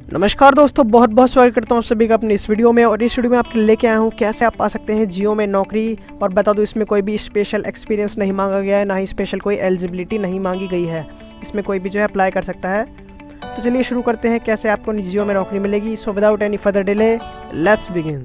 नमस्कार दोस्तों, बहुत बहुत स्वागत करता हूँ आप सभी का अपने इस वीडियो में। और इस वीडियो में आपके लेके आया हूँ कैसे आप पा सकते हैं जियो में नौकरी। और बता दूँ, इसमें कोई भी स्पेशल एक्सपीरियंस नहीं मांगा गया है, ना ही स्पेशल कोई एलिजिबिलिटी नहीं मांगी गई है। इसमें कोई भी जो है अप्लाई कर सकता है। तो चलिए शुरू करते हैं कैसे आपको जियो में नौकरी मिलेगी। So without any further delay, let's begin.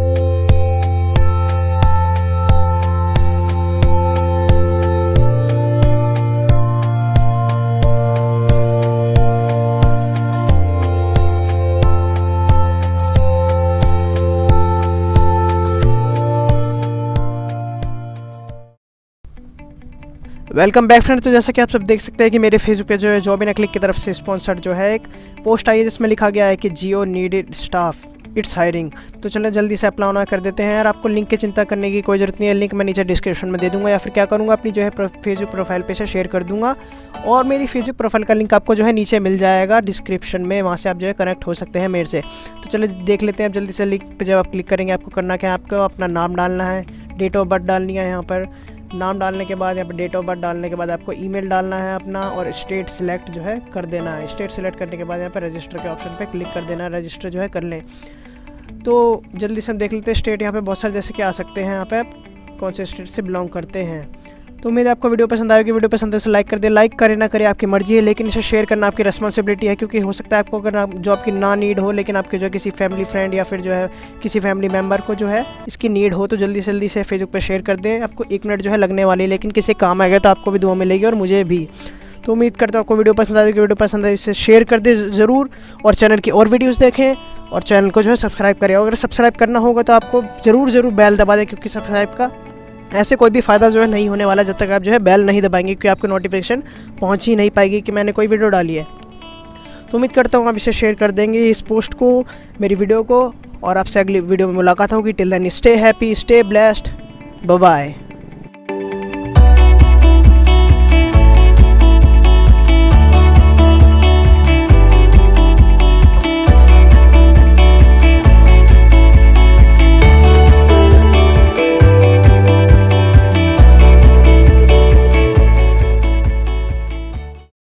Welcome back friend. तो जैसा कि आप सब देख सकते हैं कि मेरे फेसबुक पे जो है जॉब इन क्लिक की तरफ से स्पॉन्सर्ड जो है एक पोस्ट आई है जिसमें लिखा गया है कि Jio needed staff, it's hiring. तो चलो जल्दी से अप्लाई ऑन कर देते हैं। यार आपको लिंक की चिंता करने की कोई ज़रूरत नहीं है, लिंक मैं नीचे डिस्क्रिप्शन में दे दूंगा, या फिर क्या करूँगा अपनी जो है फेसबुक प्रोफाइल पे से शेयर कर दूँगा। और मेरी फेसबुक प्रोफाइल का लिंक आपको जो है नीचे मिल जाएगा डिस्क्रिप्शन में, वहाँ से आप जो है कनेक्ट हो सकते हैं मेरे से। तो चलो देख लेते हैं अब जल्दी से लिंक पर। जब आप क्लिक करेंगे आपको करना क्या है, आपको अपना नाम डालना है, डेट ऑफ बर्थ डालनी है। यहाँ पर नाम डालने के बाद यहाँ पर डेट ऑफ बर्थ डालने के बाद आपको ईमेल डालना है अपना, और स्टेट सिलेक्ट जो है कर देना है। स्टेट सिलेक्ट करने के बाद यहाँ पर रजिस्टर के ऑप्शन पे क्लिक कर देना है, रजिस्टर जो है कर लें। तो जल्दी से हम देख लेते हैं स्टेट यहाँ पे बहुत सारे जैसे कि आ सकते हैं, यहाँ पे आप कौन से स्टेट से बिलोंग करते हैं। तो उम्मीद है आपको वीडियो पसंद आएगी। वीडियो पसंद है तो लाइक कर दे, लाइक करे ना करे आपकी मर्जी है, लेकिन इसे शेयर करना आपकी रिस्पॉन्सिबिलिटी है। क्योंकि हो सकता है आपको अगर जॉब की ना नीड हो, लेकिन आपके जो किसी फैमिली फ्रेंड या फिर जो है किसी फैमिली मेम्बर को जो है इसकी नीड हो, तो जल्दी से जल्दी से फेसबुक पर शेयर कर दें। आपको 1 मिनट जो है लगने वाली है, लेकिन किसी काम आएगा तो आपको भी दुआ मिलेगी और मुझे भी। तो उम्मीद करता हूँ आपको वीडियो पसंद आएगी। वीडियो पसंद है इसे शेयर कर दे ज़रूर, और चैनल की और वीडियोस देखें, और चैनल को जो है सब्सक्राइब करें। अगर सब्सक्राइब करना होगा तो आपको ज़रूर बेल दबा दें, क्योंकि सब्सक्राइब का ऐसे कोई भी फ़ायदा जो है नहीं होने वाला जब तक आप जो है बेल नहीं दबाएंगे, क्योंकि आपको नोटिफिकेशन पहुंच ही नहीं पाएगी कि मैंने कोई वीडियो डाली है। तो उम्मीद करता हूँ आप इसे शेयर कर देंगे, इस पोस्ट को, मेरी वीडियो को। और आपसे अगली वीडियो में मुलाकात होगी। Till then stay happy, stay blessed, bye bye.